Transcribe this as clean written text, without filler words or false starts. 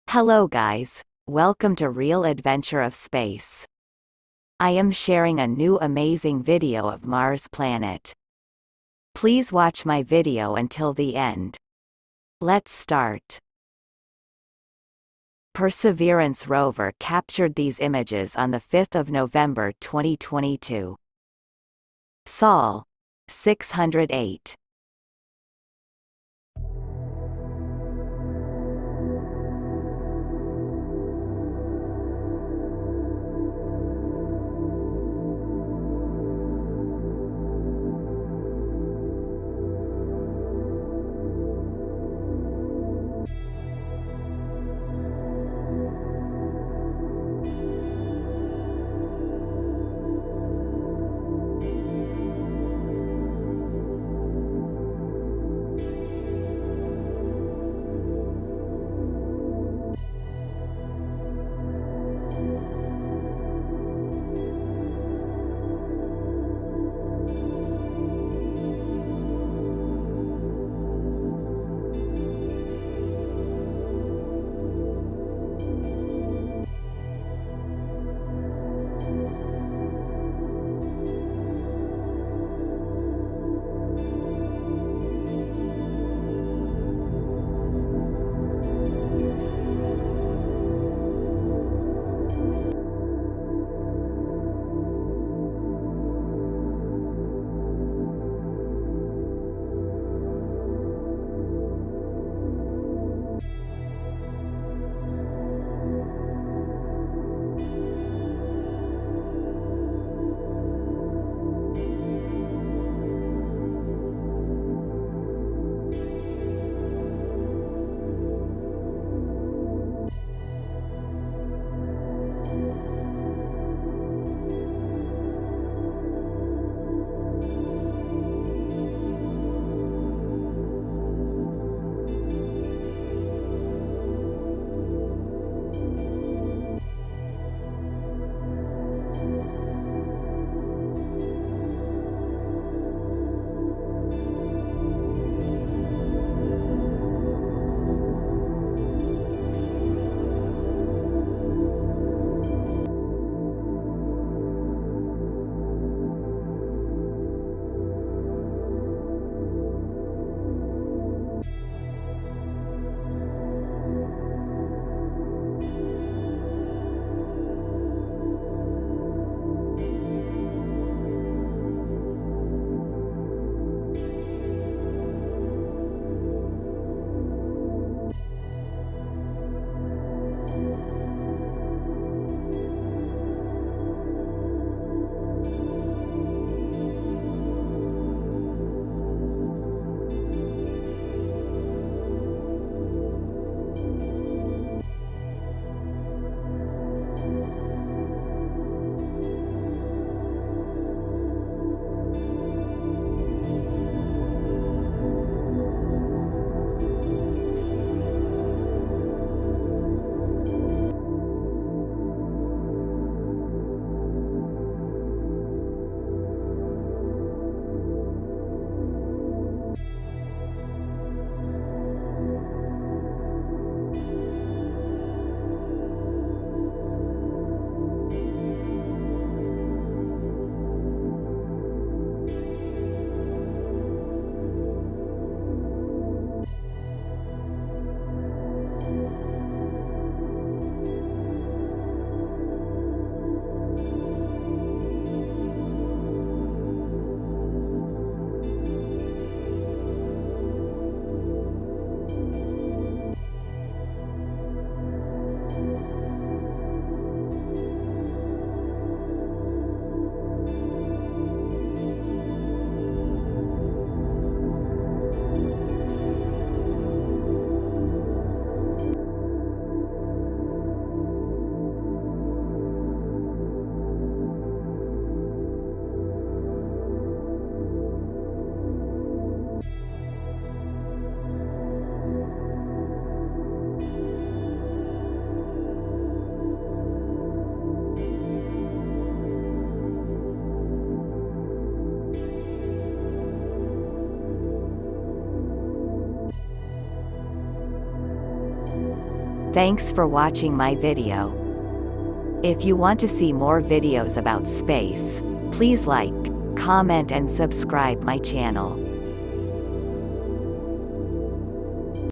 Hello guys, welcome to Real Adventure of Space. I am sharing a new amazing video of Mars planet. Please watch my video until the end. Let's start. Perseverance rover captured these images on the 5th of November 2022. Sol 608. Thanks for watching my video. If you want to see more videos about space, please like, comment and subscribe my channel.